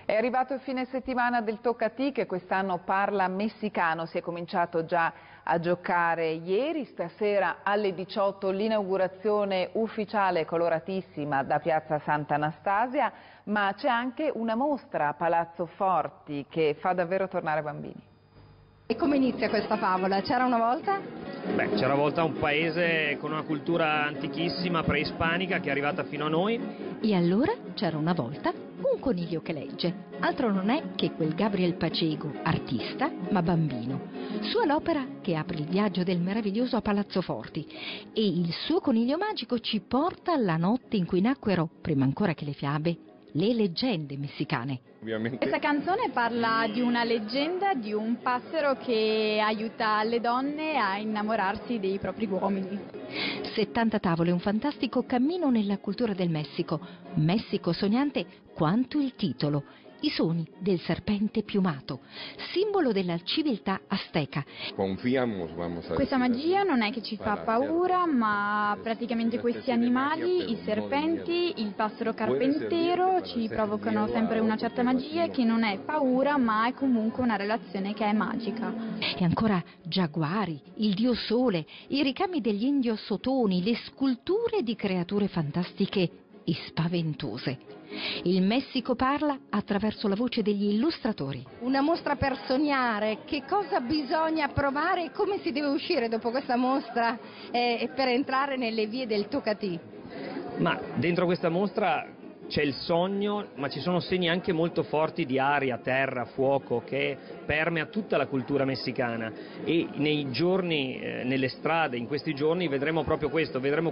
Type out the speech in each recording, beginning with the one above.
È arrivato il fine settimana del Toccatì che quest'anno parla messicano, si è cominciato già a giocare ieri, stasera alle 18 l'inaugurazione ufficiale coloratissima da Piazza Sant'Anastasia, ma c'è anche una mostra a Palazzo Forti che fa davvero tornare bambini. E come inizia questa favola? C'era una volta? Beh, c'era una volta un paese con una cultura antichissima, preispanica, che è arrivata fino a noi. E allora c'era una volta un coniglio che legge. Altro non è che quel Gabriel Pacego, artista ma bambino. Sua l'opera che apre il viaggio del meraviglioso a Palazzo Forti. E il suo coniglio magico ci porta alla notte in cui nacquero, prima ancora che le fiabe, le leggende messicane. Questa canzone parla di una leggenda di un passero che aiuta le donne a innamorarsi dei propri uomini. 70 tavole, un fantastico cammino nella cultura del Messico. Messico sognante quanto il titolo. I suoni del serpente piumato, simbolo della civiltà azteca. Questa magia non è che ci fa paura, ma praticamente questi animali, i serpenti, il passero carpentiero ci provocano sempre una certa magia che non è paura, ma è comunque una relazione che è magica. E ancora giaguari, il dio sole, i ricami degli indiosotoni, le sculture di creature fantastiche e spaventose. Il Messico parla attraverso la voce degli illustratori. Una mostra per sognare, che cosa bisogna provare e come si deve uscire dopo questa mostra per entrare nelle vie del Toccatì? Ma dentro questa mostra c'è il sogno, ma ci sono segni anche molto forti di aria, terra, fuoco, che permea tutta la cultura messicana. E nei giorni, nelle strade, in questi giorni, vedremo proprio questo, vedremo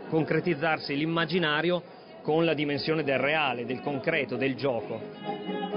concretizzarsi l'immaginario con la dimensione del reale, del concreto, del gioco.